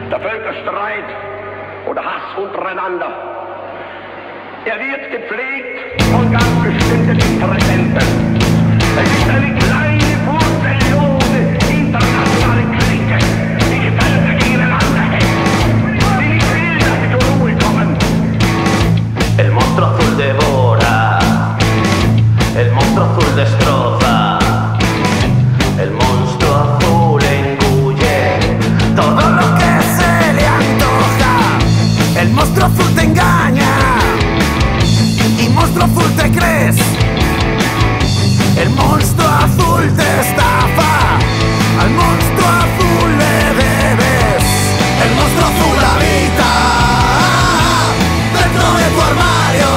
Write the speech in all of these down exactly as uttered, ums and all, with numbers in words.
der Völkerstreit oder Hass untereinander. Er wird gepflegt von ganz bestimmten Interessenten. Es ist eine kleine Wurzellose internationale Clique, die die Völker gegeneinander hält, die nicht will, dass sie zur Ruhe kommen. El monstruo azul devora, el monstruo azul destroza, el monstruo azul engulle todo lo que se le antoja. El monstruo azul te engaña y monstruo azul te crees. El monstruo azul te estafa, al monstruo azul le debes. El monstruo azul habita dentro de tu armario,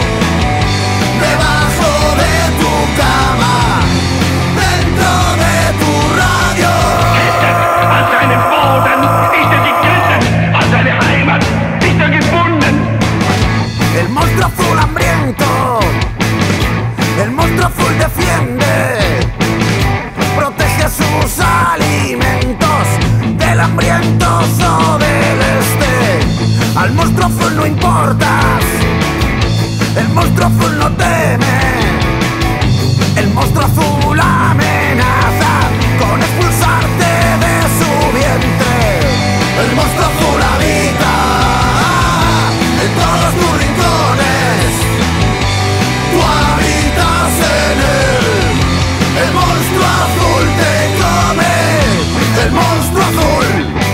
debajo de tu cama, dentro de tu radio. An seinem Boden ist er gegriffen, an seine Heimat ist er gebunden. El monstruo azul hambriento, el monstruo azul defiende, protege sus alimentos del hambriento o del este. Al monstruo azul no importas, el monstruo azul no teme, el monstruo azul amenaza con expulsarte de su vientre. El monstruo azul habita en todos tus rincones, tú habitas en él. El monstruo azul te come, el monstruo azul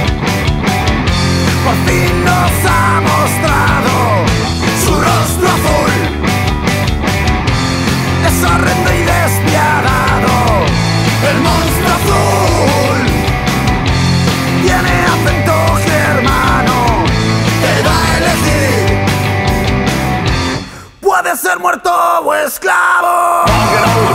por fin nos ha mostrado su rostro azul. Es horrendo y despiadado, el monstruo azul tiene acento germano, te da a elegir, puede ser muerto o esclavo.